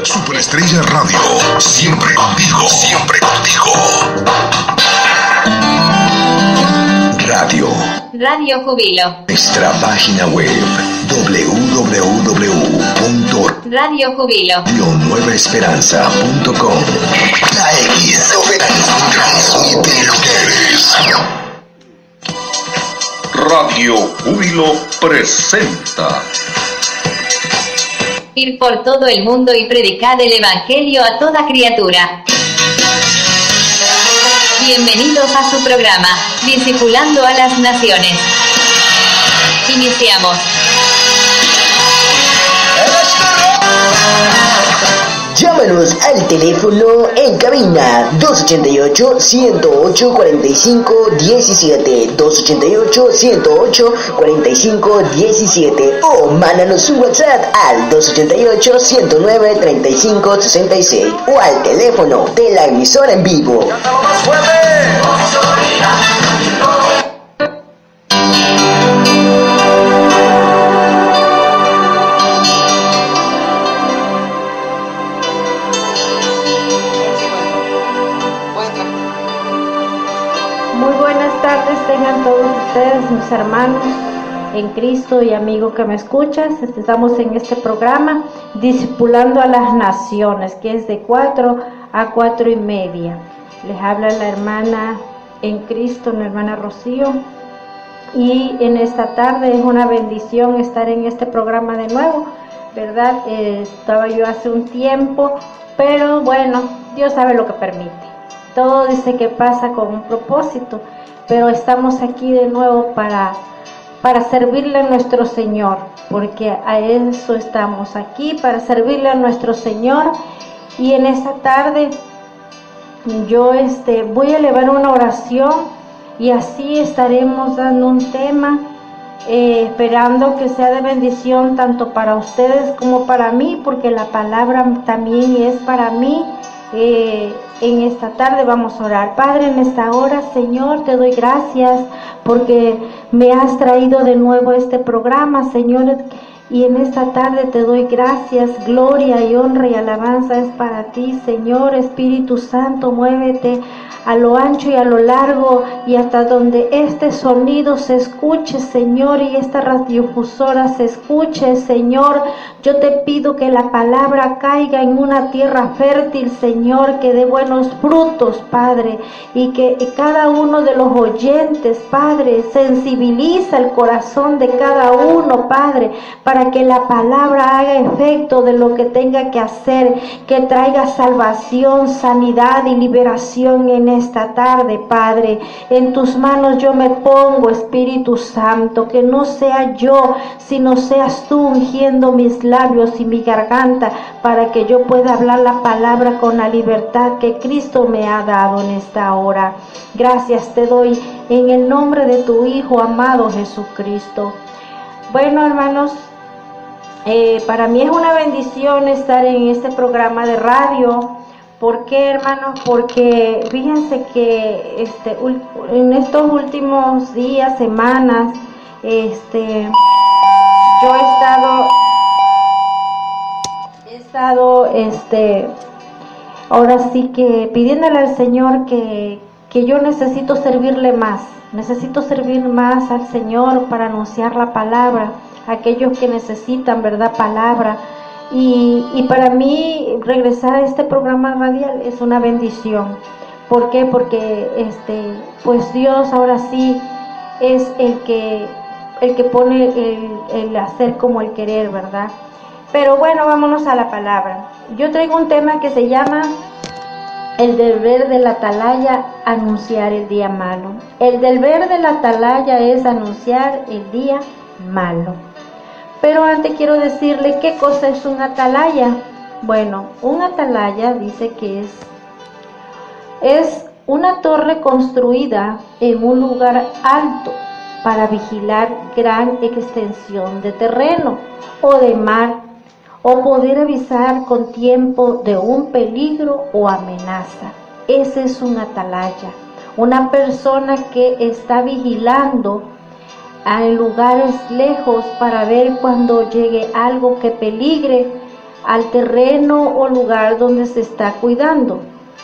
Superestrella Radio, siempre contigo, siempre contigo. Radio Júbilo. Nuestra página web www.radiojubilonuevaesperanza.com. La X transmite lo que eres. Radio Júbilo presenta. Ir por todo el mundo y predicar el Evangelio a toda criatura. Bienvenidos a su programa, Discipulando a las Naciones. Iniciamos. Llámanos al teléfono en cabina 288-108-45-17, 288-108-45-17 o mándanos un WhatsApp al 288-109-35-66 o al teléfono de la emisora en vivo. Tengan todos ustedes, mis hermanos en Cristo y amigo que me escuchas. Estamos en este programa Discipulando a las Naciones, que es de 4 a 4:30. Les habla la hermana en Cristo, la hermana Rocío, y en esta tarde es una bendición estar en este programa de nuevo, ¿verdad? Estaba yo hace un tiempo, pero bueno, Dios sabe lo que permite. Todo dice que pasa con un propósito. Pero estamos aquí de nuevo para servirle a nuestro Señor, porque a eso estamos aquí, para servirle a nuestro Señor. Y en esta tarde yo voy a elevar una oración y así estaremos dando un tema, esperando que sea de bendición tanto para ustedes como para mí, porque la palabra también es para mí. En esta tarde vamos a orar. Padre, en esta hora, Señor, te doy gracias porque me has traído de nuevo a este programa, Señor, y en esta tarde te doy gracias. Gloria y honra y alabanza es para ti, Señor. Espíritu Santo, muévete a lo ancho y a lo largo y hasta donde este sonido se escuche, Señor, y esta radiodifusora se escuche, Señor. Yo te pido que la palabra caiga en una tierra fértil, Señor, que dé buenos frutos, Padre, y que cada uno de los oyentes, Padre, sensibiliza el corazón de cada uno, Padre, para que la palabra haga efecto de lo que tenga que hacer, que traiga salvación, sanidad y liberación en esta tarde, Padre. En tus manos yo me pongo, Espíritu Santo, que no sea yo, sino seas tú ungiendo mis labios y mi garganta para que yo pueda hablar la palabra con la libertad que Cristo me ha dado en esta hora. Gracias te doy en el nombre de tu Hijo amado Jesucristo. Bueno, hermanos, para mí es una bendición estar en este programa de radio. ¿Por qué, hermanos? Porque fíjense que en estos últimos días, semanas, yo he estado ahora sí que pidiéndole al Señor que yo necesito servirle más. Necesito servir más al Señor para anunciar la palabra, a aquellos que necesitan, ¿verdad?, palabra. Y para mí regresar a este programa radial es una bendición. ¿Por qué? Porque pues Dios ahora sí es el que pone el hacer como el querer, ¿verdad? Pero bueno, vámonos a la palabra. Yo traigo un tema que se llama el deber de la atalaya, anunciar el día malo. El deber de la atalaya es anunciar el día malo. Pero antes quiero decirle qué cosa es un atalaya. Bueno, un atalaya dice que es una torre construida en un lugar alto para vigilar gran extensión de terreno o de mar, o poder avisar con tiempo de un peligro o amenaza. Ese es un atalaya, una persona que está vigilando a lugares lejos para ver cuando llegue algo que peligre al terreno o lugar donde se está cuidando.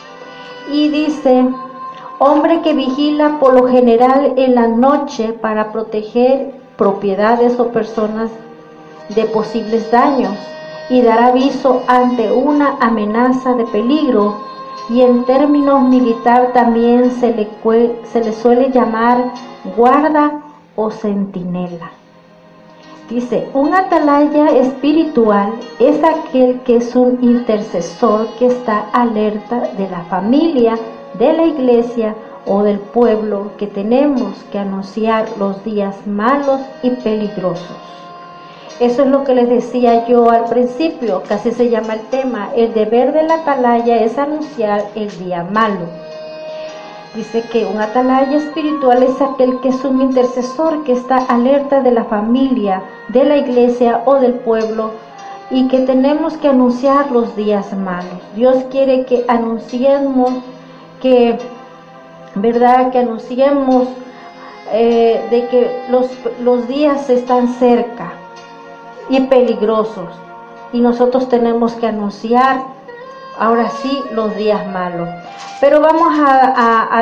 Y dice, hombre que vigila por lo general en la noche para proteger propiedades o personas de posibles daños y dar aviso ante una amenaza de peligro, y en términos militar también se le suele llamar guarda o centinela. Dice, un atalaya espiritual es aquel que es un intercesor que está alerta de la familia, de la iglesia o del pueblo, que tenemos que anunciar los días malos y peligrosos. Eso es lo que les decía yo al principio, que así se llama el tema. El deber del atalaya es anunciar el día malo. Dice que un atalaya espiritual es aquel que es un intercesor que está alerta de la familia, de la iglesia o del pueblo, y que tenemos que anunciar los días malos. Dios quiere que anunciemos, que anunciemos de que los días están cerca y peligrosos, y nosotros tenemos que anunciar ahora sí los días malos. Pero vamos a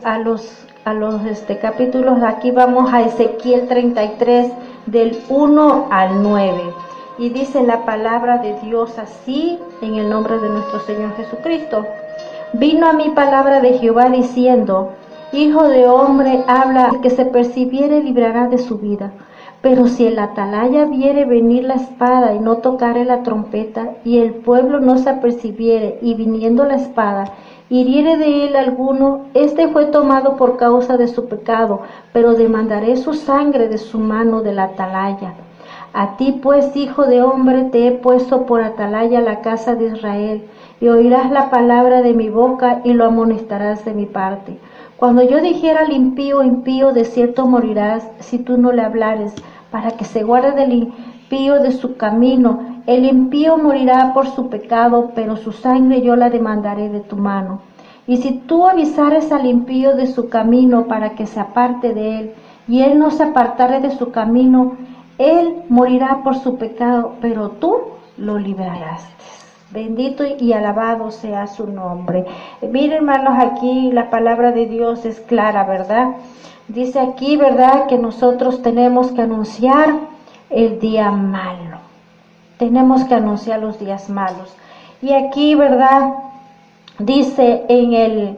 los capítulos de aquí. Vamos a Ezequiel 33 del 1 al 9, y dice la palabra de Dios así, en el nombre de nuestro Señor Jesucristo. Vino a mí palabra de Jehová diciendo, hijo de hombre, habla, el que se percibiere librará de su vida. Pero si el atalaya viere venir la espada y no tocare la trompeta, y el pueblo no se apercibiere, y viniendo la espada hiriere de él alguno, este fue tomado por causa de su pecado, pero demandaré su sangre de su mano del atalaya. A ti pues, hijo de hombre, te he puesto por atalaya la casa de Israel, y oirás la palabra de mi boca, y lo amonestarás de mi parte. Cuando yo dijera al impío, impío, de cierto morirás, si tú no le hablares, para que se guarde del impío de su camino. El impío morirá por su pecado, pero su sangre yo la demandaré de tu mano. Y si tú avisares al impío de su camino para que se aparte de él, y él no se apartare de su camino, él morirá por su pecado, pero tú lo librarás. Bendito y alabado sea su nombre. Miren, hermanos, aquí la palabra de Dios es clara, ¿verdad? Dice aquí, ¿verdad?, que nosotros tenemos que anunciar el día malo. Tenemos que anunciar los días malos. Y aquí, ¿verdad?, dice en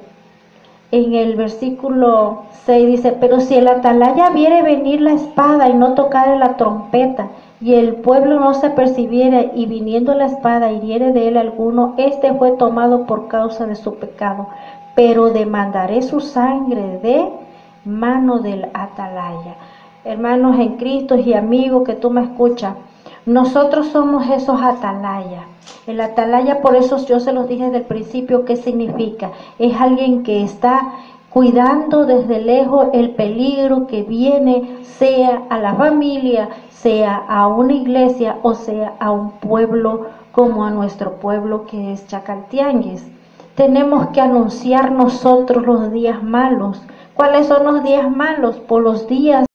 el versículo 6, dice, pero si el atalaya viere venir la espada y no tocare la trompeta, y el pueblo no se apercibiere, y viniendo la espada hiriere de él alguno, este fue tomado por causa de su pecado, pero demandaré su sangre de mano del atalaya. Hermanos en Cristo y amigos que tú me escuchas, nosotros somos esos atalayas. El atalaya, por eso yo se los dije desde el principio, ¿qué significa? Es alguien que está cuidando desde lejos el peligro que viene, sea a la familia, sea a una iglesia o sea a un pueblo como a nuestro pueblo que es Chacaltianguis. Tenemos que anunciar nosotros los días malos. ¿Cuáles son los días malos? Por los días